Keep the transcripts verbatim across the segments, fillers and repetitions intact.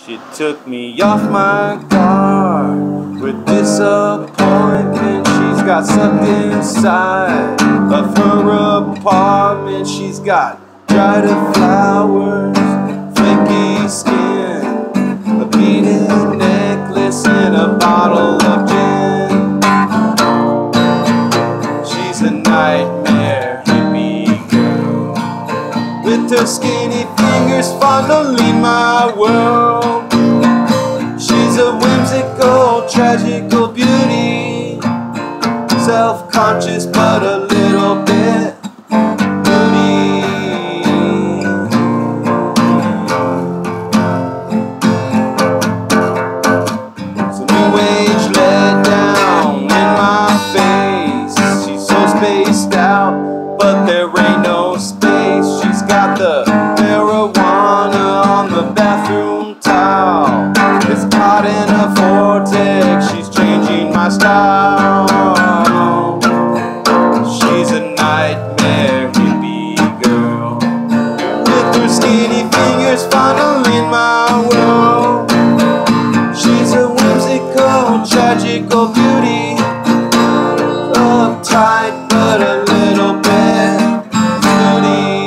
She took me off my guard with disappointment. She's got sucked inside of her apartment. She's got dried up flowers, flaky skin, a beaded necklace, and a bottle of gin. She's a nightmare hippie girl with her skinny fingers fondling my world. She's a whimsical, tragical beauty, self-conscious but a little bit moody. So new age let down in my face. She's so spaced out, but there ain't no space. She's got the marijuana on the bathroom towel. It's caught in a vortex. She's changing my style. She's a nightmare hippie girl with her skinny fingers fondling my world. She's a whimsical, tragical beauty, uptight but a little bit snooty.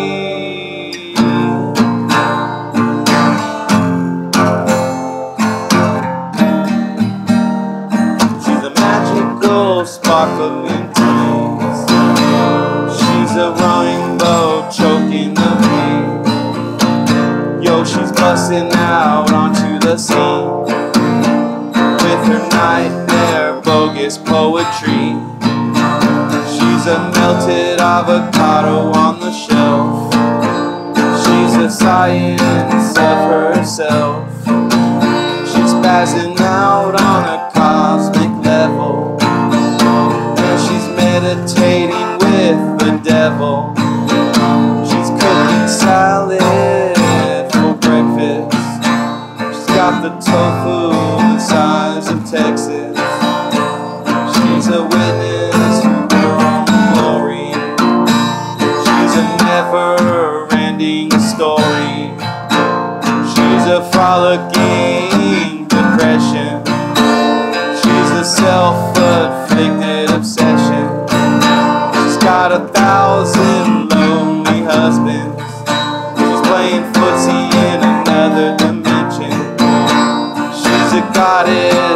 She's a magical, sparkling tease. She's a rainbow choking the beat. Yo, she's busting out onto the scene with her nightmare bogus poetry. She's a melted avocado on the shelf. She's a science of herself. She's spazzing out on a cosmic level, and she's meditating with the devil. She's cooking salad for breakfast. She's got the tofu the size of Texas. She's a witness to her own glory. She's a never-ending story. She's a frolicking depression. She's a self-afflicted obsession. She's got a thousand lonely husbands. She's playing footsie in another dimension. She's a goddess